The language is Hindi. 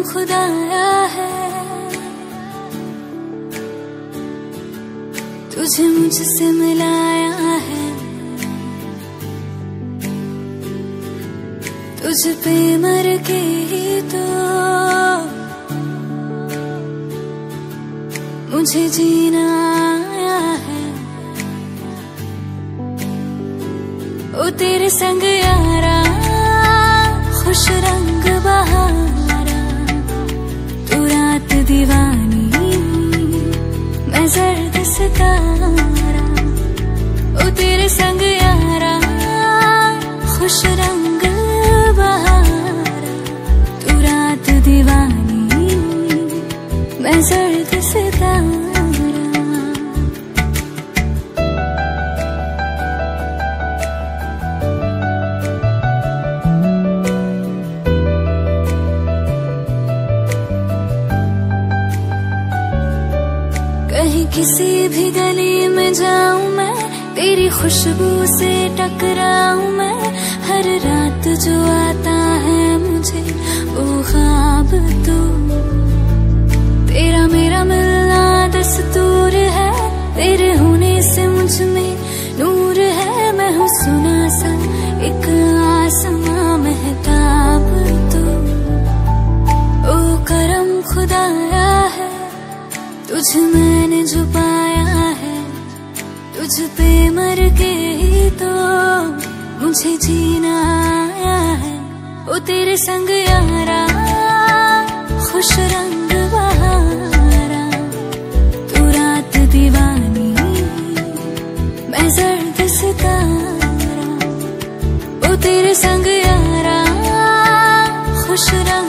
खुदाया है, तुझे मुझसे मिलाया है, तुझ पे मर के ही तो मुझे जीना आया है। ओ तेरे संग यारा खुश रंग बहारा, तू रात दीवानी मैं जर्द सितारा। ओ तेरे संग यारा खुश रंग बहारा, तू रात दीवानी मैं जर्द सितारा। कहीं किसी भी गली में जाऊं मैं, तेरी खुशबू से टकराऊं मैं। हर रात जो आता है मुझे वो ख्वाब तू, तेरा मेरा मिलना दस्तूर है, तेरे होने से मुझ में नूर है। मैं हूँ सुना सा एक आसमां महताब तू, ओ करम खुदाया है, तुझ मैंने जो पाया है, तुझ पे मर के ही तो मुझे जीना आया है। ओ तेरे संग यारा खुश रंग बहारा, तू रात दीवानी मैं जर्द सितारा। ओ तेरे संग यारा खुश रंग